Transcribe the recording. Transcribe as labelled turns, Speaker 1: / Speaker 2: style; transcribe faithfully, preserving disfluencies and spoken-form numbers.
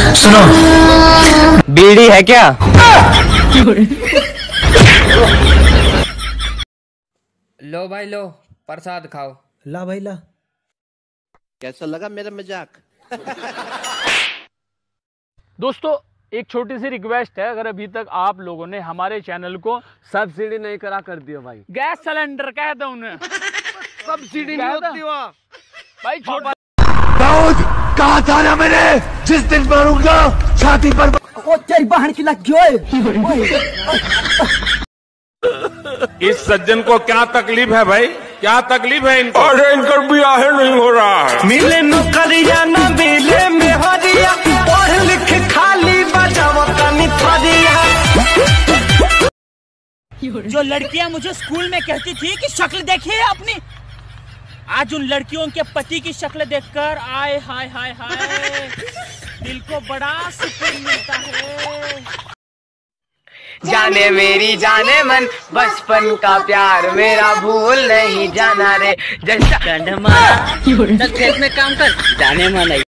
Speaker 1: सुनो,
Speaker 2: बीड़ी है क्या?
Speaker 3: लो भाई लो, प्रसाद खाओ।
Speaker 4: ला भाई ला।
Speaker 5: कैसा लगा मेरा मजाक?
Speaker 6: दोस्तों एक छोटी सी रिक्वेस्ट है, अगर अभी तक आप लोगों ने हमारे चैनल को
Speaker 2: सब्सिडी नहीं करा कर दियो भाई।
Speaker 6: गैस सिलेंडर कह दो उन्हें,
Speaker 5: सब्सिडी नहीं होती वहाँ
Speaker 6: भाई छोटा।
Speaker 1: दाऊद कहा था ना मैंने, जिस दिन मारूंगा छाती पर।
Speaker 4: ओ तेरी बहन की लग गई।
Speaker 7: इस सज्जन को क्या तकलीफ है भाई? क्या तकलीफ है इनको? अरे इनका ब्याह नहीं हो रहा है।
Speaker 1: मिले नौकरिया ना मिले में हरिया, पढ़ लिख खाली बजाओ कनी थरिया।
Speaker 8: जो लड़कियां मुझे स्कूल में कहती थी कि शक्ल देखिए अपनी, आज उन लड़कियों के पति की शक्ल देखकर आए हाय हाय हाय दिल को बड़ा सुकून मिलता है।
Speaker 2: जाने मेरी जाने मन, बचपन का प्यार मेरा भूल नहीं जाना रे। जैसा
Speaker 8: चल खेत में काम कर, जाने मन।